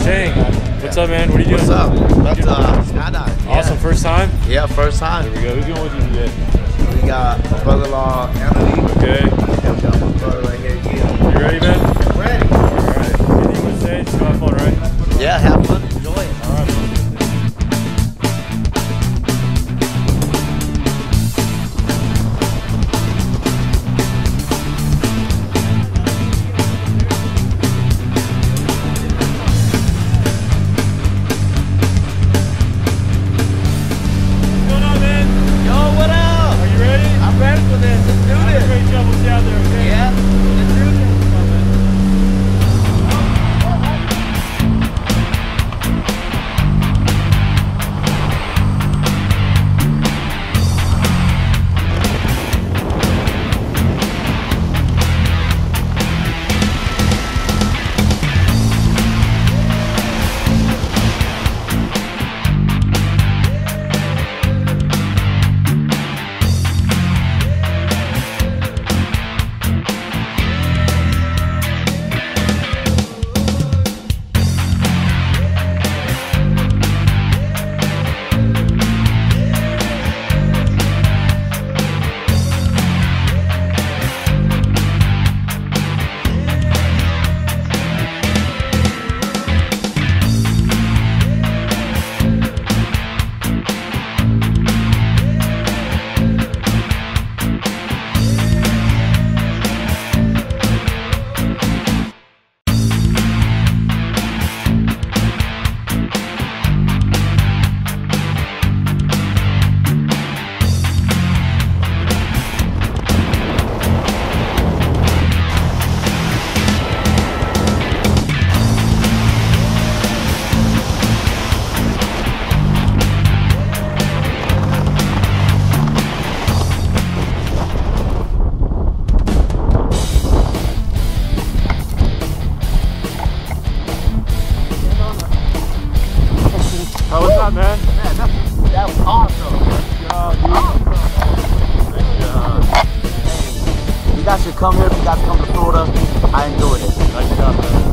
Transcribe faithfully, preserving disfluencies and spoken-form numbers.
Chang, what's up, man? What are you doing? What's up? About to uh, Skydive. Awesome, Yeah. first time? Yeah, first time. There we go. Who's going with you today? We got my brother-in-law, Anthony. Okay. And we got my brother right here, Gil. You ready, man? Ready. Alright. Anything you want to say? Just go have fun, right? Yeah, have fun. Enjoy it. Alright. How was that, man? Man, that, that was awesome. Good job, dude. Awesome. Good job. Hey, you guys should come here if you guys come to Florida. I enjoyed it. Nice job, man.